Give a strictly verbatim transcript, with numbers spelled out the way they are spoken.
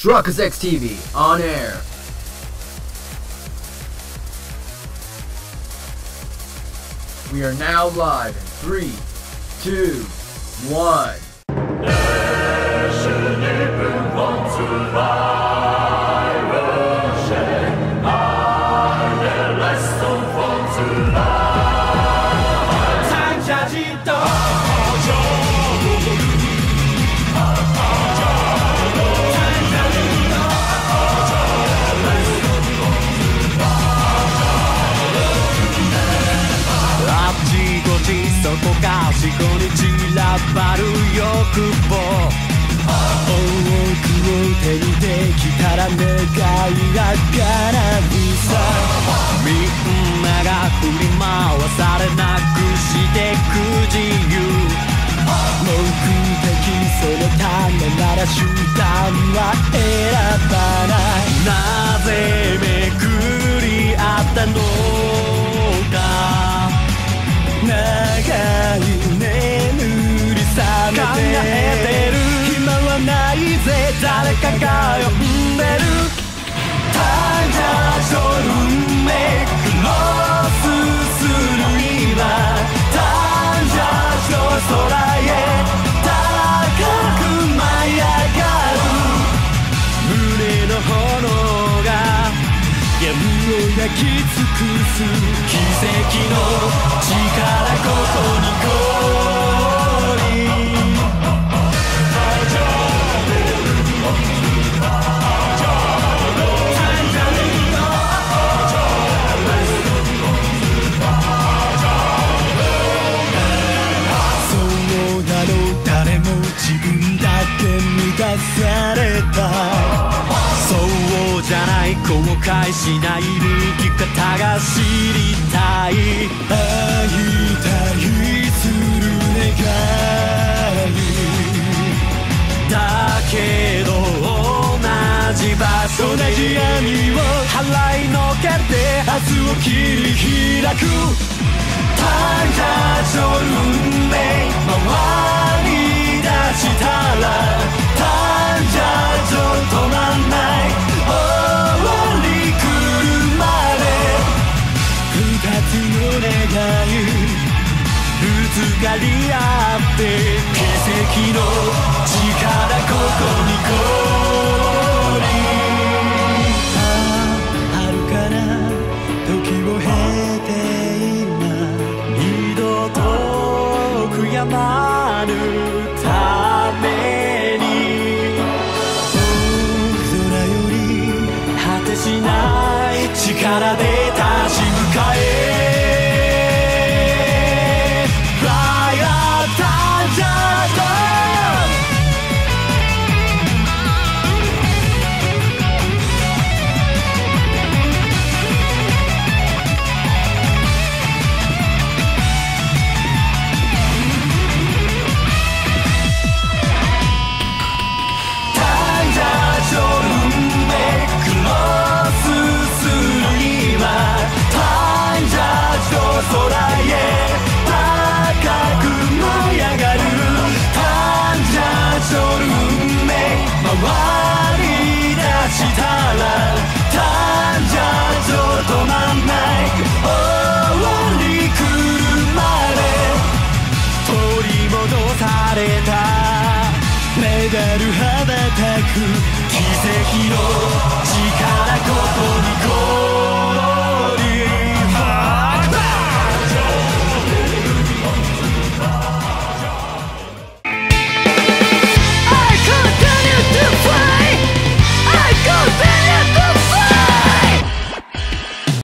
Omega-Xis T V on air. We are now live in three, two, one. そこかしこに散らばる欲望、多くを手にできたら願いが叶うさ。みんなが振り回されなくしてく自由、目的そのためなら手段は選ばない。なぜめくり合ったのか、長い眠り覚めて考えてる暇はないぜ、誰かが呼んでる。誕生運命クロスする今、誕生空へ高く舞い上がる。胸の炎が闇を焼き尽くす、奇跡の力ここに降臨。そうなの、誰も自分だけ満たされた。そうじゃない、後悔しない生き方が知りたい。会いたりする願いだけど、同じ場所で同じ闇を払いのけて明日を切り開く。誕生運命回り出したら、誕生止まんない、終わり来るまで。二つの願いぶつかり合って、奇跡の力ここに降臨。遥かな時を経て今、二度と悔やまぬために、空より果てしない力で